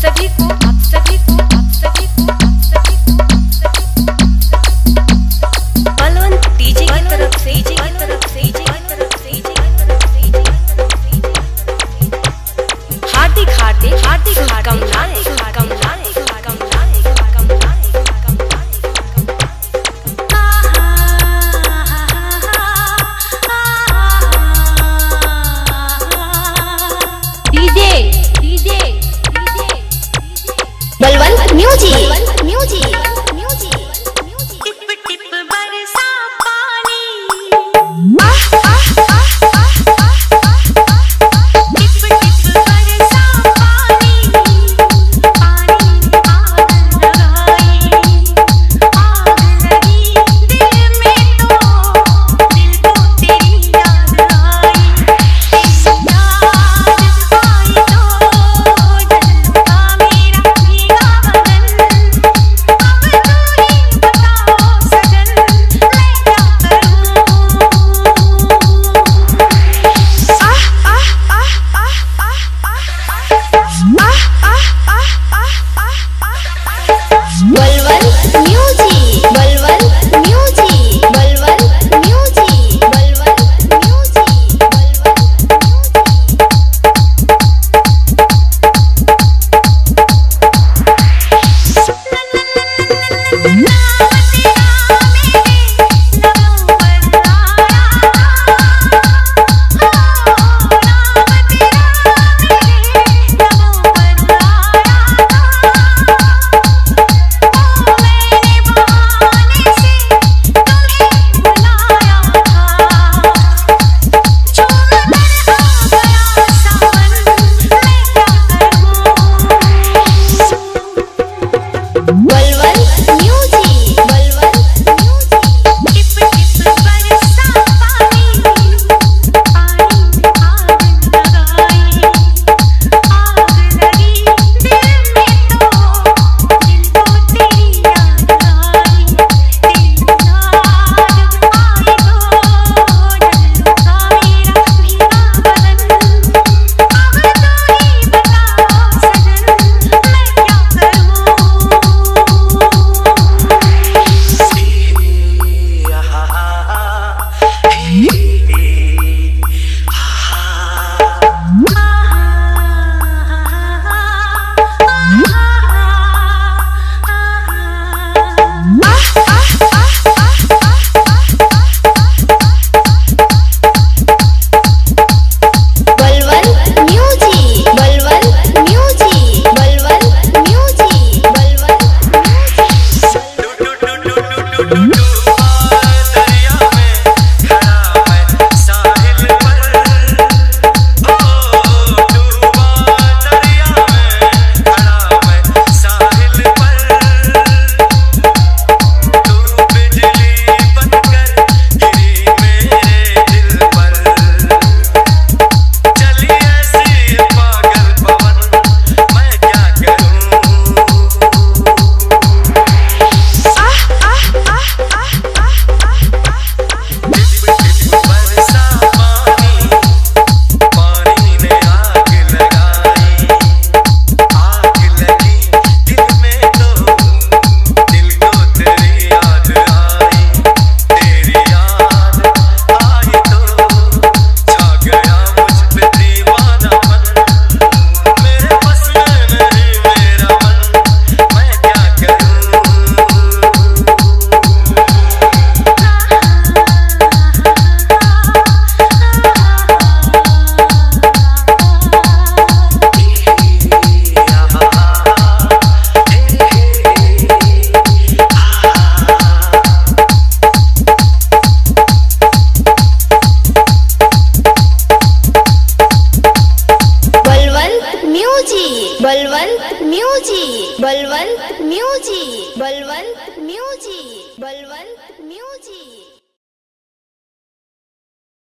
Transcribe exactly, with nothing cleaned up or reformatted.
सभी को आप सभी को आप सभी को आप सभी को बलवंत डीजे की तरफ से डीजे की तरफ से डीजे की तरफ से डीजे की तरफ से हार्दिक हार्दिक हार्दिक शुभकामनाएं शुभकामनाएं शुभकामनाएं शुभकामनाएं DJ DJ DJ Balwant music Balwant music music टिप टिप बरसा पानी आह आह आह आह टिप टिप बरसा पानी पानी में आग लगाए आग लगी दिल में तो दिल को तेरी याद आई तेरी याद आई तो जलता मेरा भीगा बदन अब तू ही बताओ सजन मैं क्या करूं आह आह आह आह आह Balwant music Balwant music Balwant music Balwant music Balwant music Balwant music टिप टिप बरसा पानी पानी में आग लगाए आग लगी दिल में तो दिल को तेरी याद आई तेरी याद आई तो जलता मेरा भीगा बदन अब तू ही बताओ सजन मैं क्या करूं Balwant music Balwant music Balwant music Balwant दरिया में खड़ा मैं साहिल पर ओ डूबा दरिया में खड़ा मैं साहिल पर तू बिजली बनकर गिरी मेरे दिल पर चली ऐसी पागल पवन मैं क्या करूं आह आह आह आह टिप टिप बरसा पानी पानी ने आग लगाई आग लगी दिल में तो दिल को तेरी याद आई तेरी याद आई तो छा गया मुझ पे दीवानापन मेरे बस में नहीं मेरा मन मैं क्या करूं Balwant music Balwant music Balwant music Balwant music Balwant